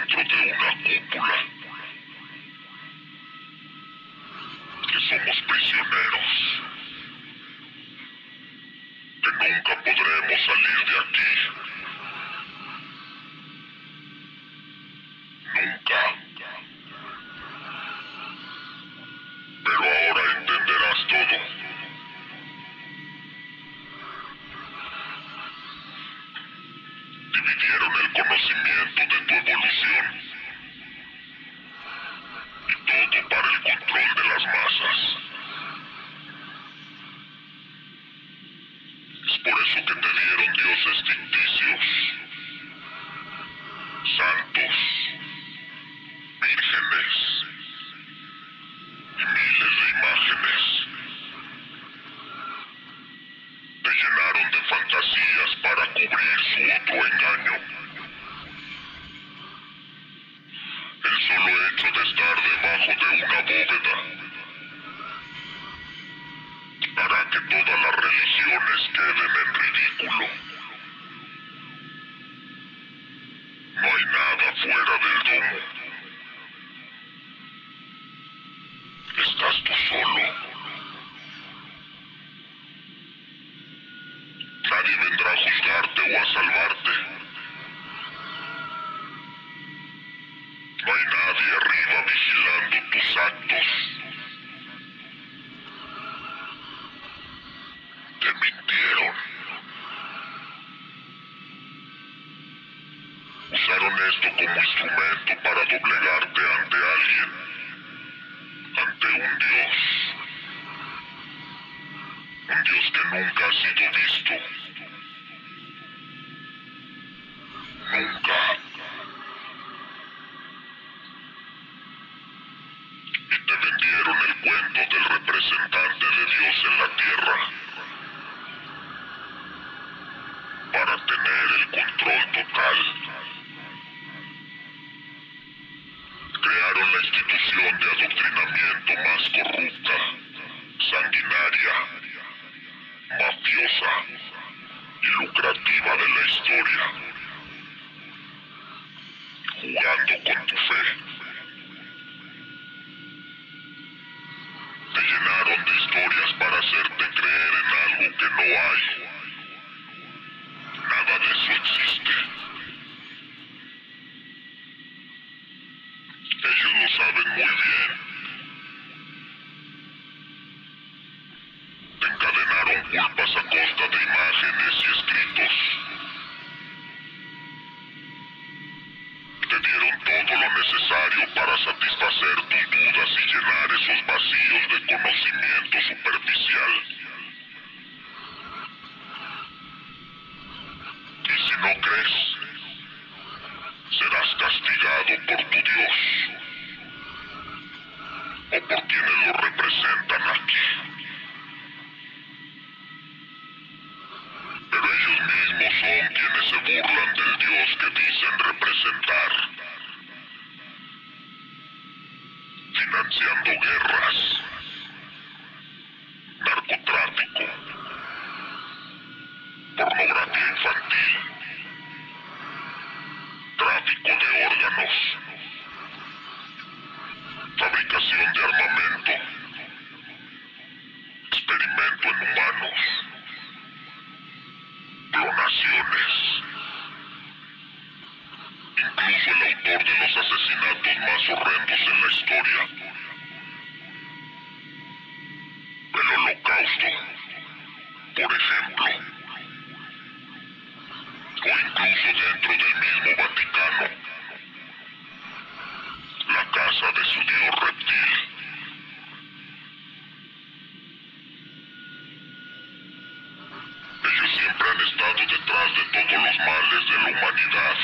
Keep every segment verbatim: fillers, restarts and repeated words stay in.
dentro de una cúpula, que somos prisioneros, que nunca podremos salir de aquí. Nunca. Pero ahora entenderás todo. Dividieron el conocimiento de tu evolución. Y todo para el control de las masas. Es por eso que te dieron dioses ficticios, santos, vírgenes y miles de imágenes. Te llenaron de fantasías para cubrir su otro engaño. El solo hecho de estar debajo de una bóveda hará que todas las religiones queden en ridículo. No hay nada fuera del domo. Estás tú solo. Nadie vendrá a juzgarte o a salvarte. No hay nadie arriba vigilando tus actos. Te mintieron. Usaron esto como instrumento para doblegarte ante alguien, ante un Dios. Un Dios que nunca ha sido visto. Nunca. Y te vendieron el cuento del representante de Dios en la tierra para tener el control total. Crearon la institución de adoctrinamiento más corrupta, sanguinaria, mafiosa y lucrativa de la historia, jugando con tu fe. Te llenaron de historias para hacerte creer en algo que no hay. Nada de eso existe. Ellos lo saben muy bien. Te encadenaron culpas a costa de imágenes y escritos. Te dieron todo lo necesario para satisfacer tus dudas y llenar esos vacíos de conocimiento superficial. Y si no crees, serás castigado por tu Dios o por quienes lo representan aquí. Pero ellos mismos son quienes se burlan del Dios que dicen representar, financiando guerras, narcotráfico, pornografía infantil, tráfico de órganos, fabricación de armamento, experimento en humanos, clonaciones. Incluso el autor de los asesinatos más horrendos en la historia, el Holocausto, por ejemplo, o incluso dentro del mismo Vaticano, la casa de su dios reptil. Ellos siempre han estado detrás de todos los males de la humanidad.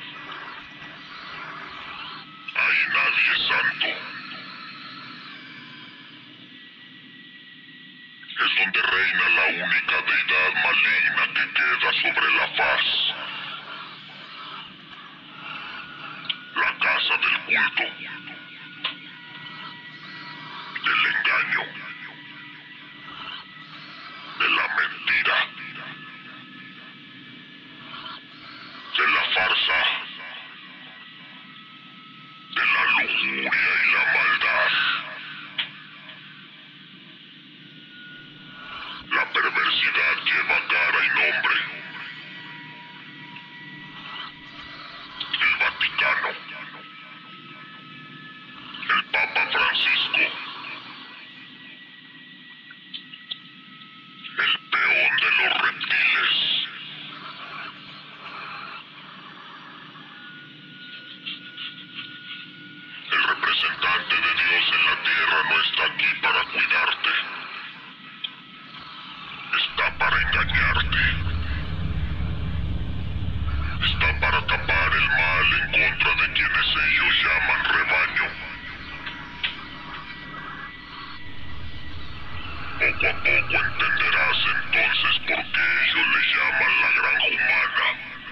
Ahí nadie es santo. Es donde reina la única deidad maligna que queda sobre la faz. La casa del culto, del engaño, de la mentira, de la farsa, lujuria y la maldad. La perversidad lleva cara y nombre. El Vaticano. El Papa Francisco. El peón de los reptiles. El representante de Dios en la tierra no está aquí para cuidarte. Está para engañarte. Está para tapar el mal en contra de quienes ellos llaman rebaño. Poco a poco entenderás entonces por qué ellos le llaman la granja humana.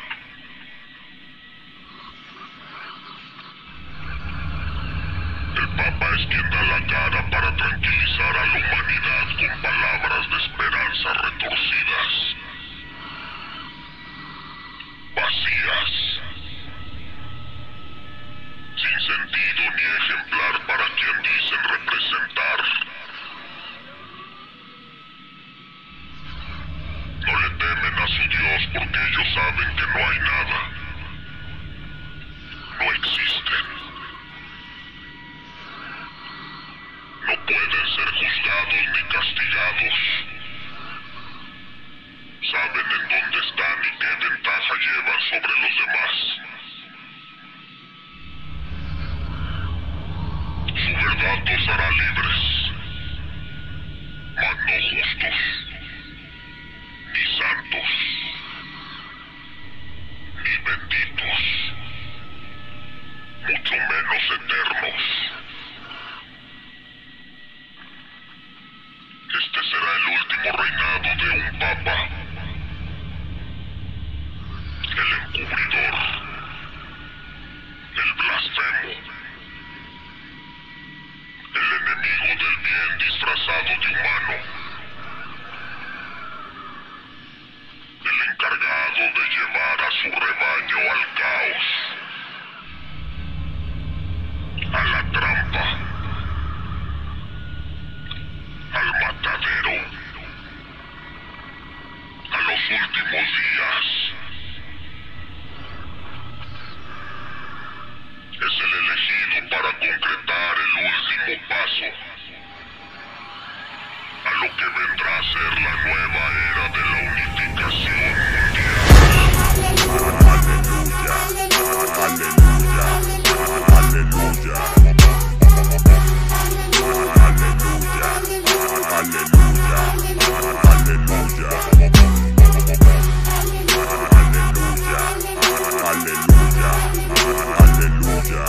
El Papa es quien da la cara para tranquilizar a la humanidad con palabras de esperanza retorcidas, vacías, sin sentido ni ejemplar para quien dicen representar. No le temen a su Dios porque ellos saben que no hay nada, no existen. No pueden ser juzgados ni castigados. Saben en dónde están y qué ventaja llevan sobre los demás. Su verdad los hará libres, mas no justos, ni santos, ni benditos, mucho menos eternos. Este será el último reinado de un papa, el encubridor, el blasfemo, el enemigo del bien disfrazado de humano, el encargado de llevar a su rebaño al caos, a la trampa, al matadero, a los últimos días. Es el elegido para concretar el último paso a lo que vendrá a ser la nueva era de la unificación mundial. Aleluya, aleluya, aleluya, aleluya, aleluya, aleluya, aleluya, aleluya, aleluya,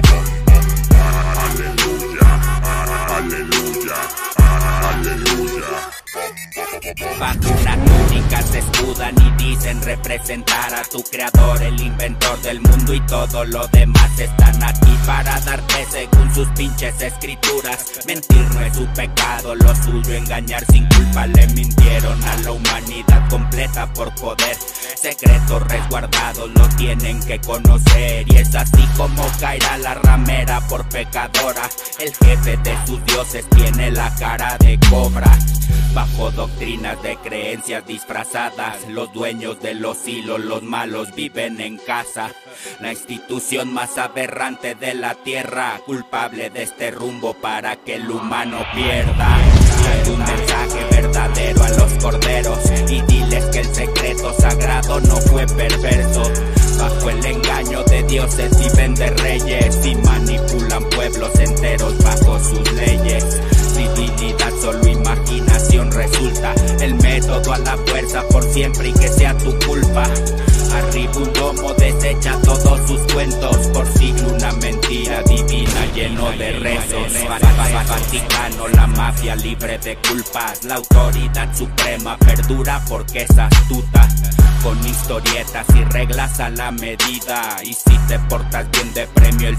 aleluya, aleluya. Bajo una túnica se escudan y dicen representar a tu creador, el inventor del mundo, y todo lo demás están aquí para darte según sus pinches escrituras. Mentir no es su pecado, lo suyo engañar sin culpa. Le mintieron a la humanidad completa por poder. Secretos resguardados lo tienen que conocer, y es así como caerá la ramera por pecadora. El jefe de sus dioses tiene la cara de cobra. Bajo doctrinas de creencias disfrazadas, los dueños de los hilos, los malos, viven en casa. La institución más aberrante de la tierra, culpable de este rumbo para que el humano pierda. Trae un mensaje verdadero a los corderos y diles que el secreto sagrado no fue perverso. Bajo el engaño de dioses viven de reyes y manipulan pueblos enteros bajo sus leyes. Divinidad solo imaginación resulta, el método a la fuerza por siempre y que sea tu culpa. Arriba un domo desecha todos sus cuentos, por siglo una mentira divina lleno de rezos. Vaticano, la mafia libre de culpas, la autoridad suprema perdura porque es astuta. Con historietas y reglas a la medida, y si te portas bien de premio el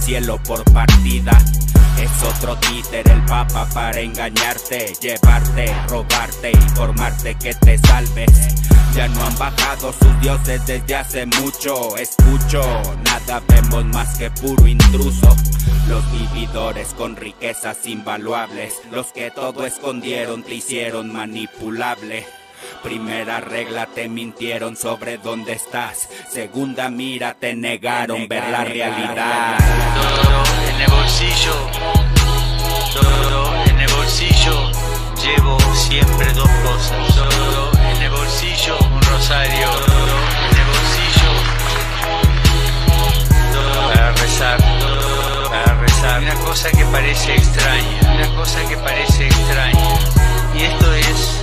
cielo por partida. Es otro títere el papa para engañarte, llevarte, robarte y formarte que te salves. Ya no han bajado sus dioses desde hace mucho. Escucho, nada vemos más que puro intruso. Los vividores con riquezas invaluables, los que todo escondieron te hicieron manipulable. Primera regla, te mintieron sobre dónde estás. Segunda mira, te negaron ver la realidad. Todo en el bolsillo, todo en el bolsillo. Llevo siempre dos cosas. Todo en el bolsillo, un rosario. Todo en el bolsillo, todo para rezar, todo para rezar. Una cosa que parece extraña, una cosa que parece extraña. Y esto es...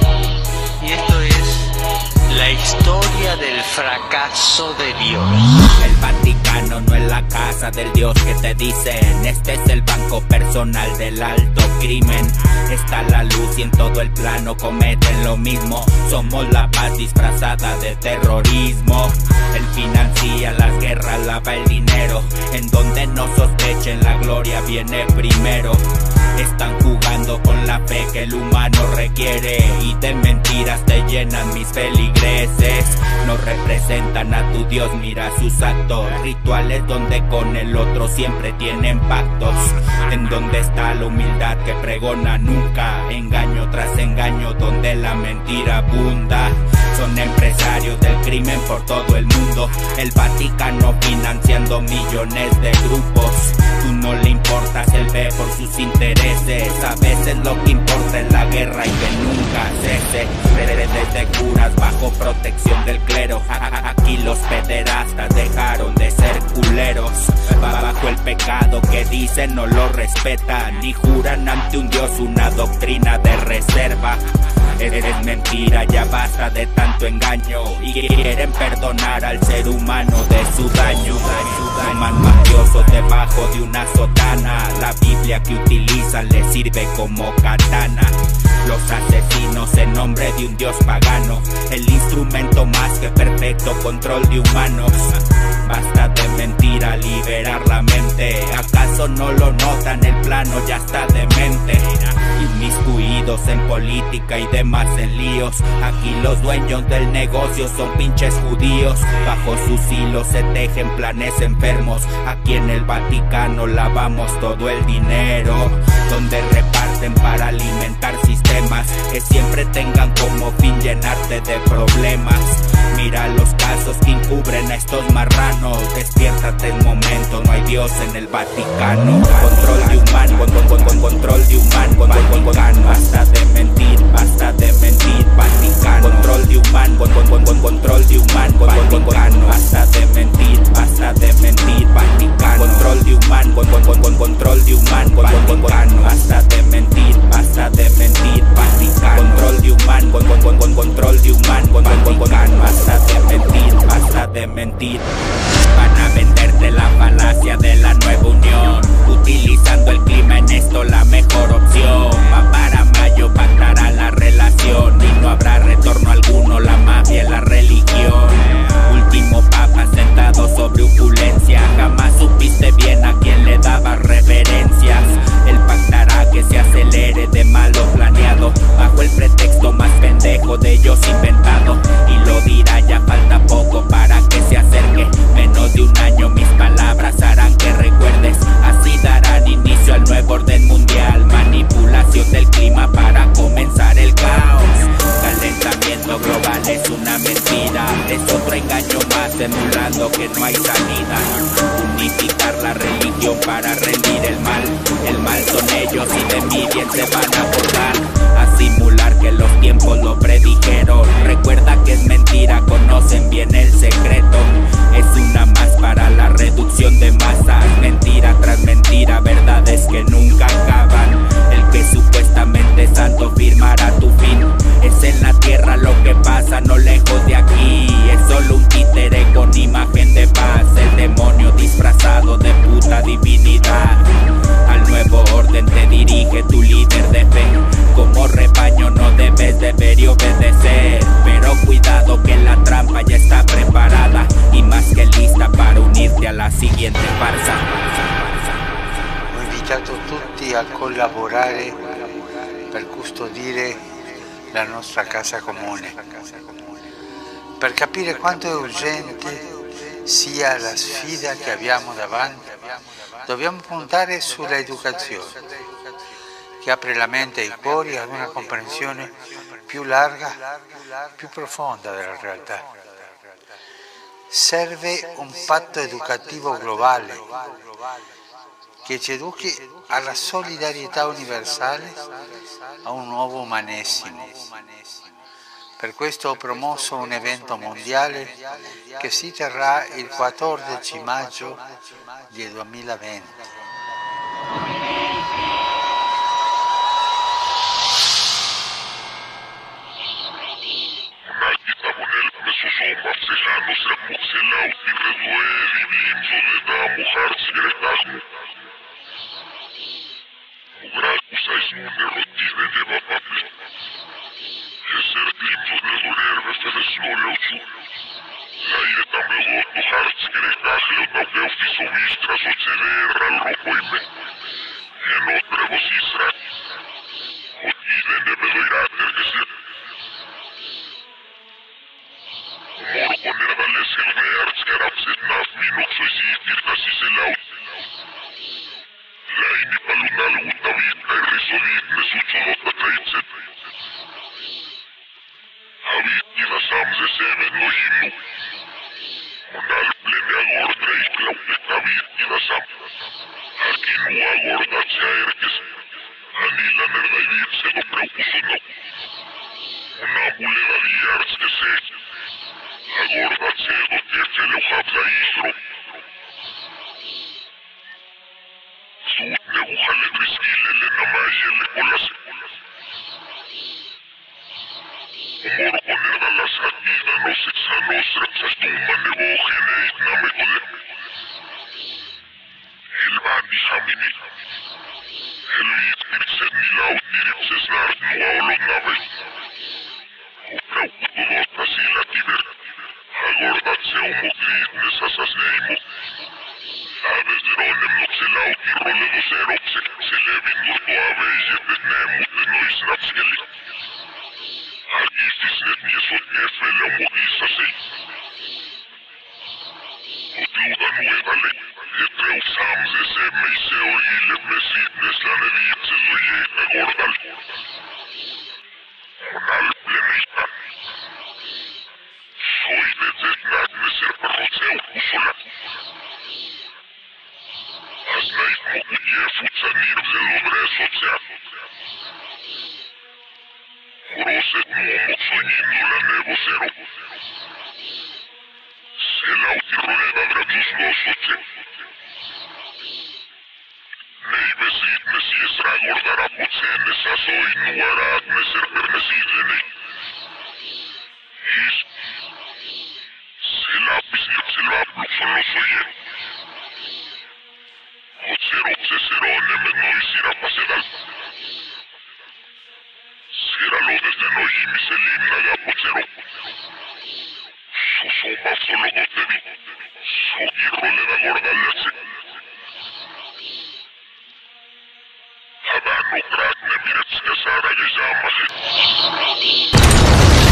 Y esto es la historia del fracaso de Dios. El Vaticano no es la casa del Dios que te dicen. Este es el banco personal del alto crimen. Está la luz y en todo el plano cometen lo mismo. Somos la paz disfrazada de terrorismo. Él financia las guerras, lava el dinero. En donde no sospechen, la gloria viene primero. Están jugando con la fe que el humano requiere, y de mentiras te llenan mis feligreses. No representan a tu Dios, mira sus actos. Rituales donde con el otro siempre tienen pactos. En donde está la humildad que pregona nunca. Engaño tras engaño donde la mentira abunda. Son empresarios del crimen por todo el mundo. El Vaticano financiando millones de grupos. Tú no le importas, él ve por sus intereses. A veces lo que importa es la guerra y que nunca cese. Redes de curas bajo protección del clero. Aquí los pederastas dejaron de ser culeros. Bajo el pecado que dicen no lo respetan, ni juran ante un Dios una doctrina de reserva. Eres mentira, ya basta de tanto engaño. Y quieren perdonar al ser humano de su daño. Toman mafiosos debajo de una sotana. La Biblia que utilizan les sirve como katana. Los asesinos en nombre de un Dios pagano. El instrumento más que perfecto control de humanos. Basta de mentira, liberar la mente. ¿Acaso no lo notan? El plano ya está demente. Inmiscuidos en política y demás en líos. Aquí los dueños del negocio son pinches judíos. Bajo sus hilos se tejen planes enfermos. Aquí en el Vaticano lavamos todo el dinero. Donde reparten para alimentar sistemas que siempre tengan como fin llenarte de problemas. Mira los casos que encubren a estos marranos. Despiértate el momento, no hay Dios en el Vaticano. Control de humano, con, con, con, control de humano, con, con, Vaticano. Basta de mentir, basta de mentir, Vaticano. Control de humano, con, con, con, con, control de humano, con, con, Vaticano. Basta de mentir, basta de mentir, Vaticano. Control de humano, con, con, con, con, control de humano, con, con, Vaticano. Basta de mentir, basta de mentir, Vaticano. Control de humano, con, con, con, con, control de humano, con, con, Vaticano. Basta de mentir, basta de mentir. Van a venderte la falacia de la nueva unión, utilizando el clima en esto la mejor opción. Va para mayo, pactará la relación y no habrá retorno alguno, la mafia y la religión. Último papa sentado sobre opulencia. Jamás supiste bien a quién le daba reverencias. Él pactará que se acelere de malo planeado, bajo el pretexto más pendejo de ellos inventado. Y lo dirá, ya falta poco para que se acerque. Menos de un año mis palabras harán que recuerdes. Así darán inicio al nuevo orden mundial. Manipulación del clima para comenzar el caos. Calentamiento global es una mentira. Es otro engaño más emulando que no hay salida. Unificar la religión para rendir el mal. El mal son ellos y de mí bien se van a burlar. A simular que los tiempos lo predijeron. Recuerda que es mentira, conocen bien el secreto. Es una más para la reducción de masas. Mentira tras mentira, verdades que nunca acaban. El que supuestamente es santo firmará tu fin. Es en la tierra lo que pasa, no lejos de aquí. Es solo un títere con imagen de paz. El demonio disfrazado de puta divinidad. invitati a collaborare per custodire la nostra casa comune, per capire quanto è urgente sia la sfida che abbiamo davanti. Dobbiamo puntare sull'educazione, che apre la mente e i cuori ad una comprensione più larga, più profonda della realtà. Serve un patto educativo globale che ci educhi alla solidarietà universale, a un nuovo umanesimo. Per questo ho promosso un evento mondiale che si terrà il quattordici maggio del duemilaventi. Adano krak ne mirec kasara gejama.